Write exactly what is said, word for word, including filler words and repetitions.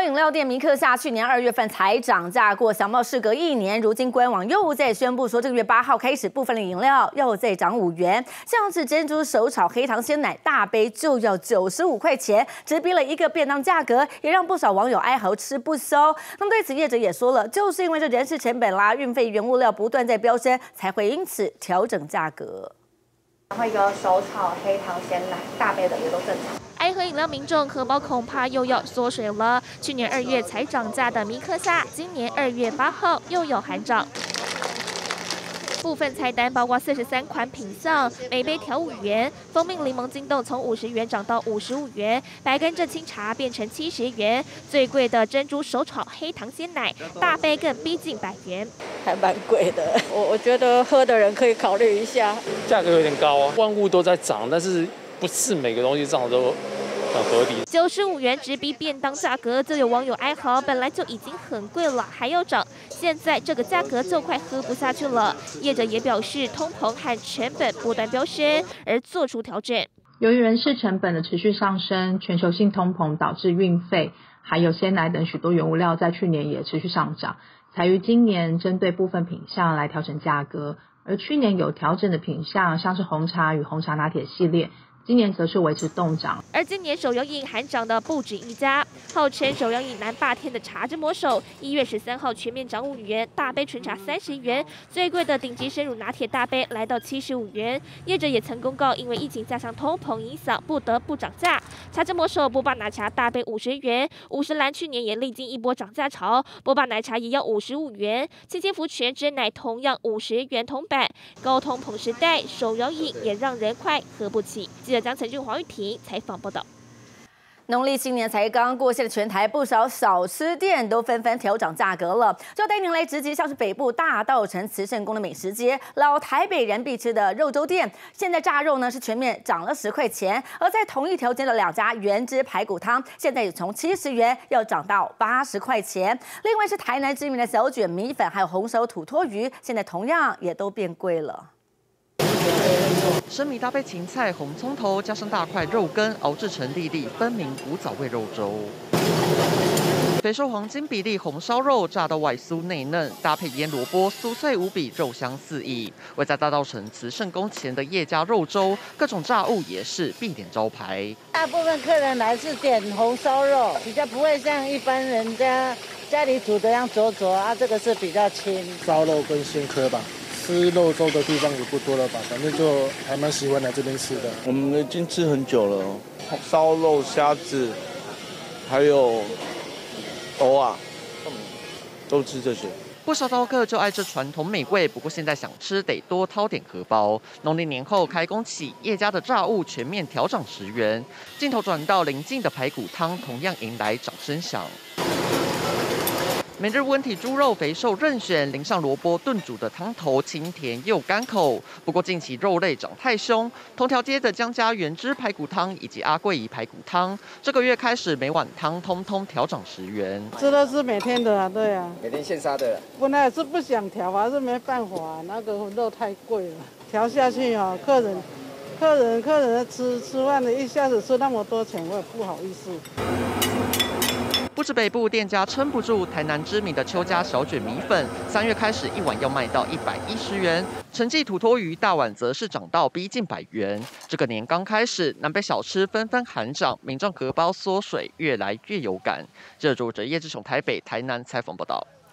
饮料店米克夏去年二月份才涨价过，想不到事隔一年，如今官网又在宣布说，这个月八号开始，部分的饮料又再涨五元，像是珍珠手炒黑糖鲜奶大杯就要九十五块钱，直逼了一个便当价格，也让不少网友哀嚎吃不消。那么对此业者也说了，就是因为这人事成本啦、运费、原物料不断在飙升，才会因此调整价格。 然后一个手炒黑糖鲜奶大杯的也都正常。 爱喝饮料民众荷包恐怕又要缩水了。去年二月才涨价的米克夏，今年二月八号又有喊涨。部分菜单包括四十三款品项，每杯调五元。蜂蜜柠檬金豆从五十元涨到五十五元，白甘蔗清茶变成七十元。最贵的珍珠手炒黑糖鲜奶大杯更逼近百元， 还蛮贵的。我我觉得喝的人可以考虑一下。 价格有点高啊，万物都在涨，但是不是每个东西涨都很合理。 九十五元直逼便当价格，就有网友哀嚎，本来就已经很贵了，还要涨，现在这个价格就快喝不下去了。业者也表示，通膨和成本不断飙升，而做出调整。 由于人事成本的持续上升，全球性通膨导致运费还有鲜奶等许多原物料在去年也持续上涨，才于今年针对部分品项来调整价格。而去年有调整的品项，像是红茶与红茶拿铁系列，今年则是维持冻涨。 而今年手摇饮喊涨的不止一家，号称手摇饮南霸天的茶之魔手，一月十三号全面涨五元，大杯纯茶三十元，最贵的顶级生乳拿铁大杯来到七十五元。业者也曾公告，因为疫情加上通膨影响，不得不涨价。茶之魔手波霸奶茶大杯五十元，五十岚去年也历经一波涨价潮，波霸奶茶也要五十五元。七千福全真奶同样五十元铜板，高通膨时代，手摇饮也让人快喝不起。记者江晨俊、黄玉婷采访报道。 农历新年才刚过，现在全台不少小吃店都纷纷调涨价格了。就带您来直击，像是北部大稻埕慈圣宫的美食街，老台北人必吃的肉粥店，现在炸肉呢是全面涨了十块钱。而在同一条街的两家原汁排骨汤，现在也从七十元要涨到八十块钱。另外是台南知名的小卷米粉，还有红手土托鱼，现在同样也都变贵了。 生米搭配芹菜、红葱头，加上大块肉羹，熬制成粒粒分明古早味肉粥。肥瘦黄金比例红烧肉，炸到外酥内嫩，搭配腌萝卜，酥脆无比，肉香四溢。位在大稻埕慈圣宫前的叶家肉粥，各种炸物也是必点招牌。 大部分客人来是点红烧肉，比较不会像一般人家家里煮的样灼灼啊，这个是比较轻。 烧肉跟鲜科吧。吃肉粥的地方也不多了吧，反正就还蛮喜欢来这边吃的。 我们已经吃很久了，烧肉、虾子，还有藕啊，都吃这些。 不少刀客就爱这传统美味，不过现在想吃得多掏点荷包。农历年后开工起，叶家的炸物全面调涨十元。镜头转到邻近的排骨汤，同样迎来掌声响。每日温体猪肉肥瘦任选，淋上萝卜炖煮的汤头清甜又甘口。不过近期肉类涨太凶，同条街的江家原汁排骨汤以及阿贵姨排骨汤，这个月开始每碗汤通通调涨十元。 吃的是每天的啊，对啊， 每天现杀的。 本来是不想调啊，是没办法，那个肉太贵了，调下去啊，客人、客人、客人吃吃饭的，一下子吃那么多钱，我也不好意思。 不止北部店家撑不住，台南知名的邱家小卷米粉，三月开始一碗要卖到一百一十元。陈记土托鱼大碗则是涨到逼近百元。这个年刚开始，南北小吃纷纷喊涨，民众荷包缩水越来越有感。记者叶志雄台北、台南采访报道。